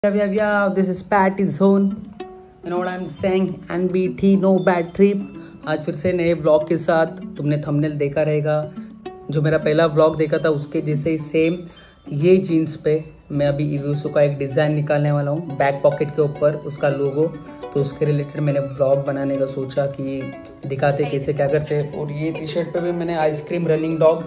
Yeah, this is Patty Zone. You know what I'm saying? NBT no bad trip. आज फिर से नए blog के साथ। तुमने थंबनेल देखा रहेगा, जो मेरा पहला ब्लॉग देखा था उसके जैसे ही सेम ये जीन्स पे मैं अभी इवोसू का एक डिज़ाइन निकालने वाला हूँ, बैक पॉकेट के ऊपर उसका लोगो। तो उसके रिलेटेड मैंने ब्लॉग बनाने का सोचा कि दिखाते कैसे क्या करते। और ये टी शर्ट पे भी मैंने ice cream running dog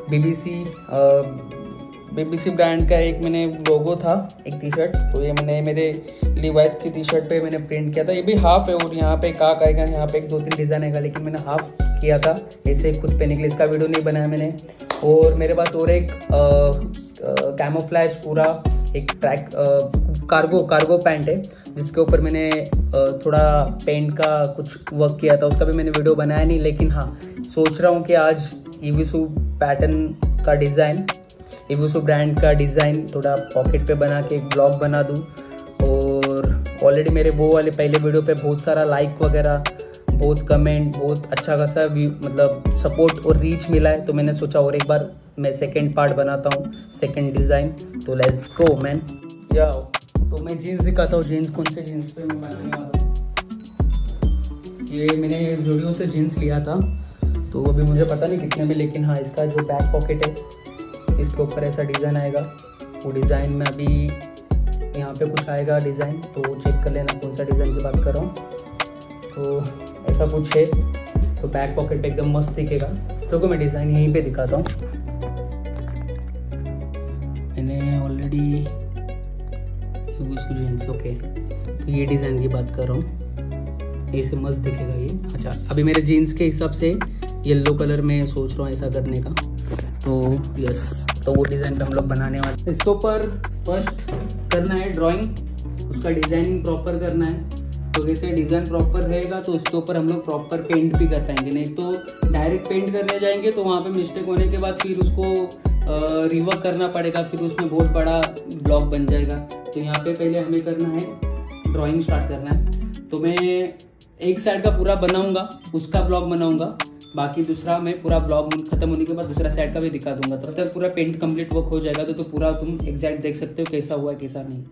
BBC brand का एक मैंने लोगो था, एक टी शर्ट। तो ये मैंने मेरे लीवाइस की टी शर्ट पे मैंने प्रिंट किया था। ये भी हाफ है और यहाँ पे काक आएगा, यहाँ पे एक दो तीन डिज़ाइन आएगा, लेकिन मैंने हाफ किया था ऐसे खुद पहनने के लिए। इसका वीडियो नहीं बनाया मैंने। और मेरे पास और एक कैमोफ्लैज पूरा एक ट्रैक कार्गो पैंट है, जिसके ऊपर मैंने थोड़ा पेंट का कुछ वर्क किया था। उसका भी मैंने वीडियो बनाया नहीं, लेकिन हाँ सोच रहा हूँ कि आज इवोसू पैटर्न का डिज़ाइन, इवोसू ब्रांड का डिज़ाइन थोड़ा पॉकेट पे बना के एक ब्लॉग बना दूँ। और ऑलरेडी मेरे वो वाले पहले वीडियो पे बहुत सारा लाइक वगैरह, बहुत कमेंट, बहुत अच्छा खासा मतलब सपोर्ट और रीच मिला है। तो मैंने सोचा और एक बार मैं सेकंड पार्ट बनाता हूँ, सेकंड डिज़ाइन। तो लेट्स गो मैन। या तो मैं जीन्स दिखाता हूँ, जीन्स कौन से जीन्स पे मैं बनाने वाला हूँ। ये मैंने ज़ूडियो से जीन्स लिया था, तो अभी मुझे पता नहीं कितने में, लेकिन हाँ इसका जो बैक पॉकेट है इसके ऊपर ऐसा डिज़ाइन आएगा। वो डिज़ाइन में अभी यहाँ पे कुछ आएगा डिज़ाइन, तो चेक कर लेना कौन सा डिज़ाइन की बात कर रहा हूँ। तो ऐसा कुछ है, तो बैक पॉकेट पे एकदम मस्त दिखेगा। तो मैं डिज़ाइन यहीं पे दिखाता हूँ। मैंने ऑलरेडी इवोसू जीन्स, ओके, तो ये डिज़ाइन की बात कर रहा हूँ, ऐसे मस्त दिखेगा ये। अच्छा, अभी मेरे जीन्स के हिसाब से येलो कलर में सोच रहा हूँ ऐसा करने का। तो यस, तो वो डिज़ाइन पे हम लोग बनाने वाले। इसके ऊपर फर्स्ट करना है ड्राइंग, उसका डिज़ाइनिंग प्रॉपर करना है। तो जैसे डिज़ाइन प्रॉपर रहेगा तो उसके ऊपर हम लोग प्रॉपर पेंट भी कर पाएंगे। नहीं तो डायरेक्ट पेंट करने जाएंगे तो वहाँ पे मिस्टेक होने के बाद फिर उसको रिवर्क करना पड़ेगा, फिर उसमें बहुत बड़ा ब्लॉक बन जाएगा। तो यहाँ पे पहले हमें करना है ड्राइंग स्टार्ट करना है। तो मैं एक साइड का पूरा बनाऊँगा, उसका ब्लॉग बनाऊँगा, बाकी दूसरा मैं पूरा ब्लॉग खत्म होने के बाद दूसरा साइड का भी दिखा दूंगा। तब तक पूरा पेंट कंप्लीट वर्क हो जाएगा, तो पूरा तुम एग्जैक्ट देख सकते हो कैसा हुआ कैसा नहीं।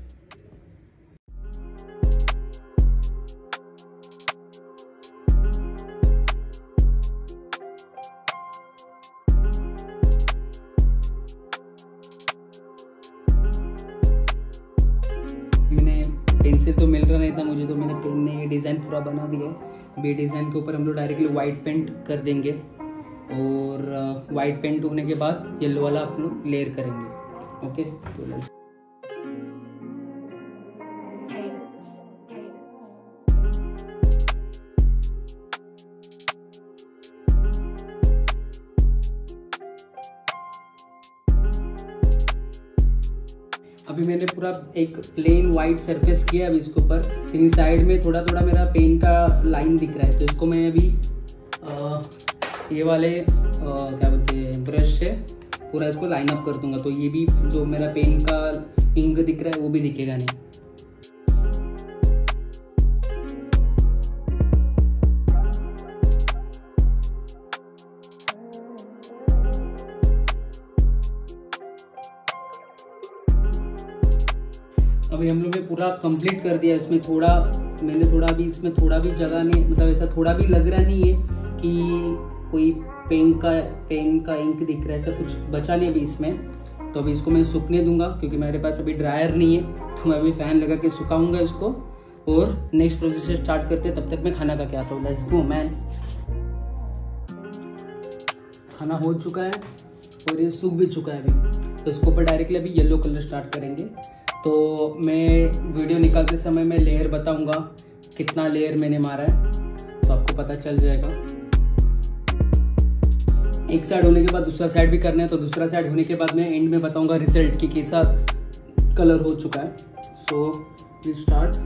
मैंने पेंसिल तो मिल रहा नहीं था मुझे, तो मैंने पेन ने ये डिज़ाइन पूरा बना दिया है। बी डिज़ाइन के ऊपर हम लोग डायरेक्टली वाइट पेंट कर देंगे, और वाइट पेंट होने के बाद येलो वाला आप लोग लेयर करेंगे। ओके, तो अभी मैंने पूरा एक प्लेन वाइट सरफेस किया। अभी इसके ऊपर लेकिन साइड में थोड़ा थोड़ा मेरा पेन का लाइन दिख रहा है, तो इसको मैं अभी ये वाले क्या बोलते हैं ब्रश से पूरा इसको लाइन अप कर दूंगा। तो ये भी जो मेरा पेन का इंक दिख रहा है वो भी दिखेगा नहीं। अभी हम लोग ने पूरा कंप्लीट कर दिया। इसमें मैंने थोड़ा भी इसमें थोड़ा भी जगह नहीं, मतलब ऐसा थोड़ा भी लग रहा नहीं है कि कोई पेन का इंक दिख रहा है, ऐसा कुछ बचा नहीं अभी इसमें। तो अभी इसको मैं सूखने दूंगा, क्योंकि मेरे पास अभी ड्रायर नहीं है, तो मैं अभी फैन लगा के सुखाऊंगा इसको। और नेक्स्ट प्रोसेस स्टार्ट करते हैं। तब तक मैं खाना खा के आता हूँ। Let's go man. खाना हो चुका है और ये सूख भी चुका है अभी। तो इसके ऊपर डायरेक्टली अभी येलो कलर स्टार्ट करेंगे। तो मैं वीडियो निकालते समय मैं लेयर बताऊंगा कितना लेयर मैंने मारा है, तो आपको पता चल जाएगा। एक साइड होने के बाद दूसरा साइड भी करना है, तो दूसरा साइड होने के बाद मैं एंड में बताऊंगा रिजल्ट की कैसा कलर हो चुका है। So we start.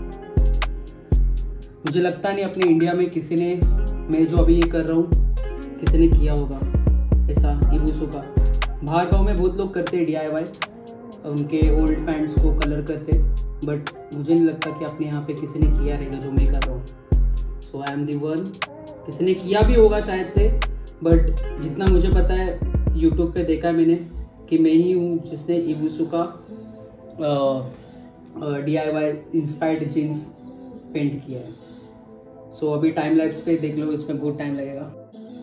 मुझे लगता नहीं अपने इंडिया में किसी ने, मैं जो अभी ये कर रहा हूँ, किसी ने किया होगा ऐसा इवोसू का। बाहर गाँव में बहुत लोग करते हैं DIY, उनके ओल्ड पैंट्स को कलर करते, बट मुझे नहीं लगता कि अपने यहाँ पे किसी ने किया रहेगा जो मैं कर रहा हूँ। So I am the one. किसी ने किया भी होगा शायद से, बट जितना मुझे पता है यूट्यूब पे देखा है मैंने कि मैं ही हूँ जिसने इवोसू का DIY इंस्पायर्ड जीन्स पेंट किया है। सो अभी टाइम लैप्स पे देख लो, इसमें बहुत टाइम लगेगा।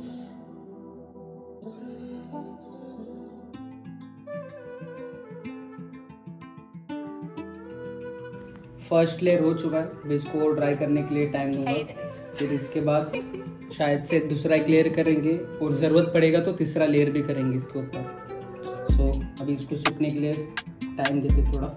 फर्स्ट लेयर हो चुका है, अभी इसको ड्राई करने के लिए टाइम दूंगा। फिर इसके बाद शायद से दूसरा एक लेयर करेंगे और ज़रूरत पड़ेगा तो तीसरा लेयर भी करेंगे इसके ऊपर। सो अभी इसको सूखने के लिए टाइम देते थोड़ा।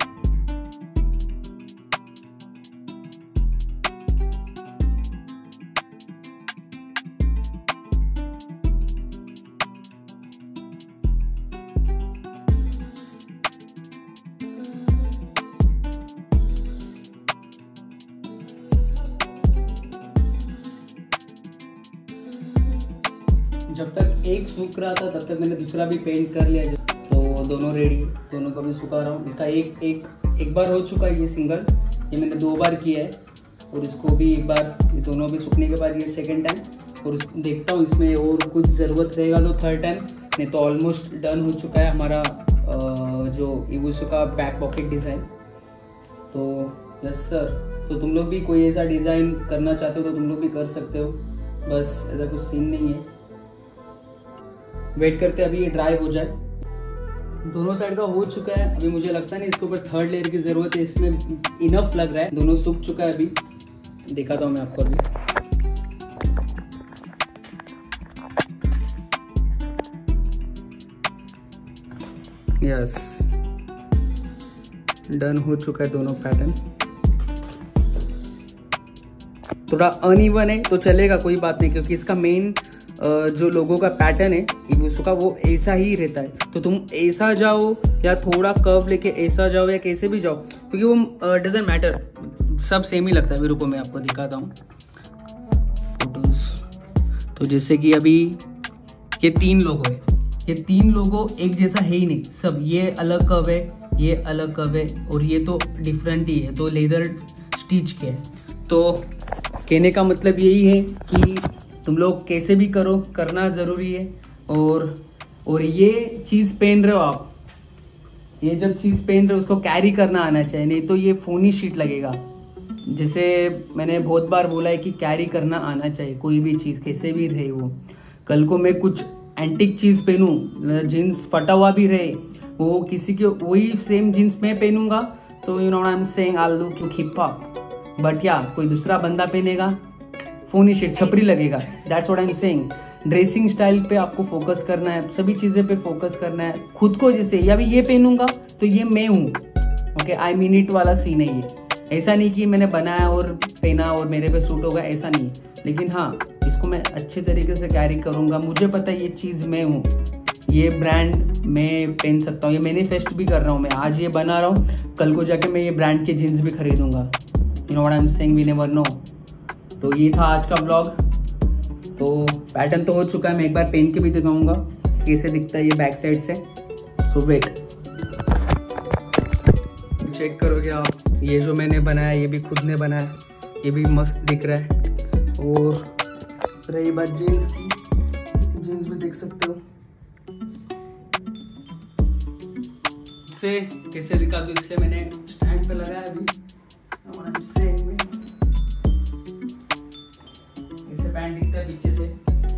जब तक एक सूख रहा था तब तक मैंने दूसरा भी पेंट कर लिया, तो दोनों रेडी, दोनों को भी सुखा रहा हूँ। इसका एक बार हो चुका है ये सिंगल, ये मैंने 2 बार किया है, और इसको भी एक बार, ये दोनों भी सूखने के बाद ये सेकंड टाइम। और देखता हूँ इसमें और कुछ ज़रूरत रहेगा तो थर्ड टाइम, नहीं तो ऑलमोस्ट डन हो चुका है हमारा जो इवोसो का बैक पॉकेट डिज़ाइन। तो यस सर, तो तुम लोग भी कोई ऐसा डिज़ाइन करना चाहते हो तो तुम लोग भी कर सकते हो, बस ऐसा कुछ सीन नहीं है। वेट करते अभी ये ड्राई हो जाए। दोनों साइड का हो चुका है, अभी मुझे लगता नहीं इसके ऊपर थर्ड लेयर की ज़रूरत है, इसमें इनफ लग रहा है, दोनों सूख चुका है। अभी दिखाता हूँ मैं आपको। अभी यस, डन हो चुका है दोनों पैटर्न। थोड़ा अनइवन है तो चलेगा, कोई बात नहीं, क्योंकि इसका मेन जो लोगों का पैटर्न है इवोसो का वो ऐसा ही रहता है। तो तुम ऐसा जाओ या थोड़ा कर्व लेके ऐसा जाओ या कैसे भी जाओ, क्योंकि वो डजंट मैटर, सब सेम ही लगता है। रुको मैं आपको दिखाता हूँ फोटोज। तो जैसे कि अभी ये 3 लोगो है, ये 3 लोगो एक जैसा है ही नहीं, सब ये अलग कर्व है, ये अलग कर्व है, और ये तो डिफरेंट ही है, तो लेदर स्टिच के है। तो कहने का मतलब यही है कि तुम लोग कैसे भी करो, करना ज़रूरी है। और ये चीज़ पहन रहे हो आप, ये जब चीज़ पहन रहे हो उसको कैरी करना आना चाहिए, नहीं तो ये फोनी शीट लगेगा। जैसे मैंने बहुत बार बोला है कि कैरी करना आना चाहिए, कोई भी चीज़ कैसे भी रहे वो। कल को मैं कुछ एंटिक चीज़ पहनूँ, जीन्स फटा हुआ भी रहे, वो किसी के वही सेम जीन्स मैं पहनूंगा तो you know I am saying I look hip hop, but या कोई दूसरा बंदा पहनेगा फोनी शिट, छपरी लगेगा। That's what I am saying. Dressing style पे आपको फोकस करना है, सभी चीज़ें पे फोकस करना है खुद को। जैसे या भी ये पहनूंगा तो ये मैं हूँ, ओके, आई मीन इट वाला सीन है ये। ऐसा नहीं कि मैंने बनाया और पहना और मेरे पे सूट होगा, ऐसा नहीं है। लेकिन हाँ, इसको मैं अच्छे तरीके से कैरी करूँगा, मुझे पता है ये चीज़ मैं हूँ, ये ब्रांड मैं पहन सकता हूँ, ये मैनिफेस्ट भी कर रहा हूँ मैं। आज ये बना रहा हूँ, कल को जाके मैं ये ब्रांड के जीन्स भी खरीदूंगा। You know what I am saying, we never know. तो ये था आज का ब्लॉग। तो पैटर्न तो हो चुका है, मैं एक बार पहन के भी दिखाऊंगा कैसे दिखता है ये बैक साइड से। सो वेट, चेक करोगे आप, ये जो मैंने बनाया ये भी खुद ने बनाया, ये भी मस्त दिख रहा है। और रही बात जीन्स की, जीन्स भी देख सकते हो से कैसे दिखा दूँ, इसलिए मैंने स्टैंड पे लगाया अभी। पैंट दिखता है पीछे से।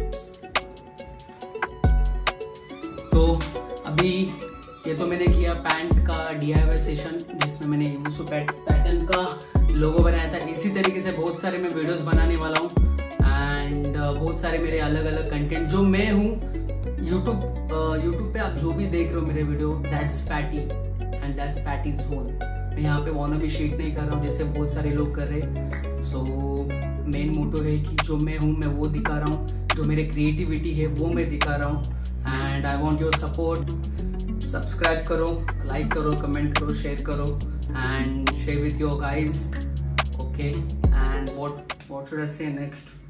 तो अभी ये तो मैंने किया पैंट का DIY सेशन, जिसमें मैंने इवोसो पैटर्न का लोगो बनाया था। इसी तरीके से बहुत सारे मैं वीडियोस बनाने वाला हूँ, एंड बहुत सारे मेरे अलग अलग कंटेंट जो मैं हूँ। यूट्यूब पे आप जो भी देख रहे हो मेरे video, that's patty and that's patty's होन। मैं यहाँ पे वाना भी शेट नहीं कर रहा हूँ जैसे बहुत सारे लोग कर रहे। सो मेन मोटो है कि जो मैं हूँ मैं वो दिखा रहा हूँ, जो मेरे क्रिएटिविटी है वो मैं दिखा रहा हूँ। And I want your support. Subscribe करो, लाइक करो, कमेंट करो, शेयर करो, and share with your guys. Okay, and what should I say next?